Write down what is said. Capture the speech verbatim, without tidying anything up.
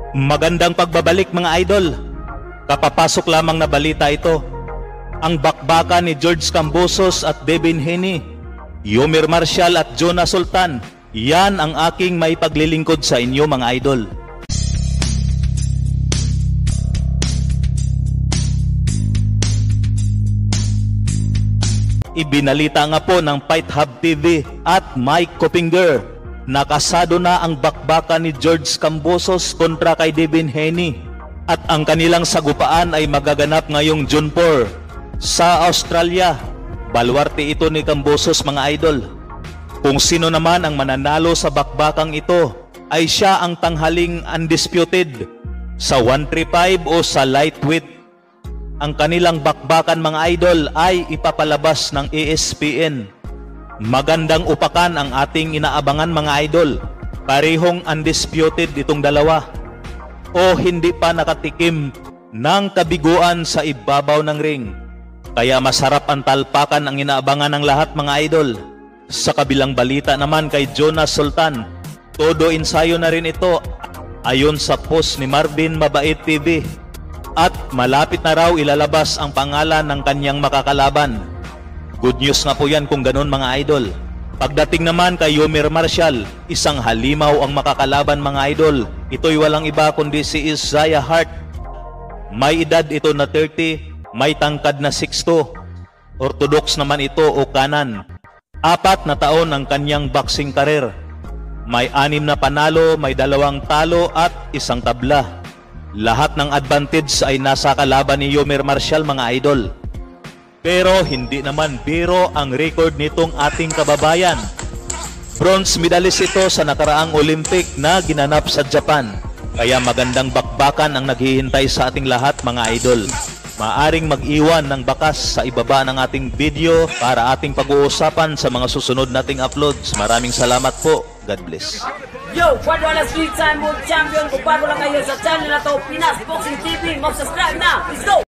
Magandang pagbabalik mga idol. Kapapasok lamang na balita ito. Ang bakbakan ni George Kambosos at Devin Haney, Yomir Marcial at Jonah Sultan, yan ang aking may paglilingkod sa inyo mga idol. Ibinalita nga po ng Fight Hub T V at Mike Coppinger, nakasado na ang bakbakan ni George Kambosos kontra kay Devin Haney at ang kanilang sagupaan ay magaganap ngayong June four sa Australia. Baluarte ito ni Kambosos mga idol. Kung sino naman ang mananalo sa bakbakang ito ay siya ang tanghaling undisputed sa one thirty-five o sa lightweight. Ang kanilang bakbakan mga idol ay ipapalabas ng E S P N. Magandang upakan ang ating inaabangan mga idol. Parehong undisputed itong dalawa. O hindi pa nakatikim ng kabiguan sa ibabaw ng ring. Kaya masarap ang talpakan ang inaabangan ng lahat mga idol. Sa kabilang balita naman kay Jonah Sultan, todo ensayo na rin ito ayon sa post ni Marvin Mabait T V. At malapit na raw ilalabas ang pangalan ng kanyang makakalaban. Good news nga po yan kung ganun mga idol. Pagdating naman kay Yomir Marcial, isang halimaw ang makakalaban mga idol. Ito'y walang iba kundi si Isaiah Hart. May edad ito na thirty, may tangkad na six two. Orthodox naman ito o kanan. Apat na taon ang kanyang boxing career. May anim na panalo, may dalawang talo at isang tabla. Lahat ng advantage ay nasa kalaban ni Yomir Marcial mga idol. Pero hindi naman biro ang record nitong ating kababayan. Bronze medalist ito sa nakaraang Olympic na ginanap sa Japan. Kaya magandang bakbakan ang naghihintay sa ating lahat mga idol. Maaring mag-iwan ng bakas sa ibaba ng ating video para ating pag-uusapan sa mga susunod nating uploads. Maraming salamat po. God bless. Yo, Juan Wala Street Time World Champion. Kung bago lang kayo sa channel na to, Pinas Boxing T V, mag-subscribe na. Let's go!